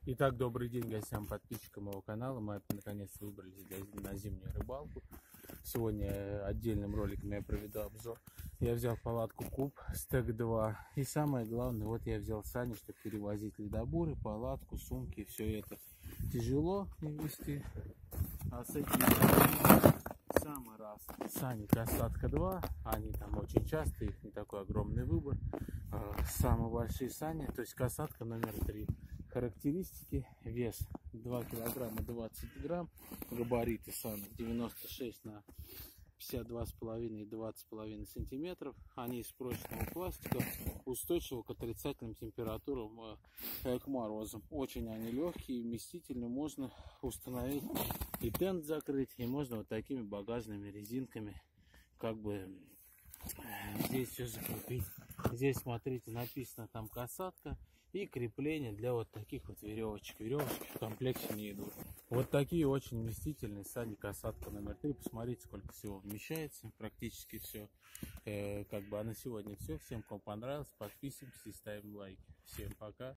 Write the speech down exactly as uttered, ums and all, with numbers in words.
Итак, добрый день гостям, подписчикам моего канала. Мы наконец выбрались на зимнюю рыбалку. Сегодня отдельным роликом я проведу обзор. Я взял палатку Куб Стек два. И самое главное, вот я взял сани, чтобы перевозить ледобуры, палатку, сумки. Все это тяжело вести. А с этим самый раз. Сани Касатка два. Они там очень часто, их не такой огромный выбор. Самые большие сани, то есть Касатка номер три. Характеристики: вес два килограмма двадцать грамм, габариты санок девяносто шесть на пятьдесят два с половиной и двадцать с половиной сантиметров. Они из прочного пластика, устойчивы к отрицательным температурам, к морозам. Очень они легкие, вместительные, можно установить и тент закрыть, и можно вот такими багажными резинками как бы здесь все закрепить. Здесь, смотрите, написано там Касатка и крепление для вот таких вот веревочек. Веревочки в комплекте не идут. Вот такие очень вместительные сани Касатка номер три. Посмотрите, сколько всего вмещается. Практически все. Э, как бы, а на сегодня все. Всем, кому понравилось, подписываемся и ставим лайки. Всем пока.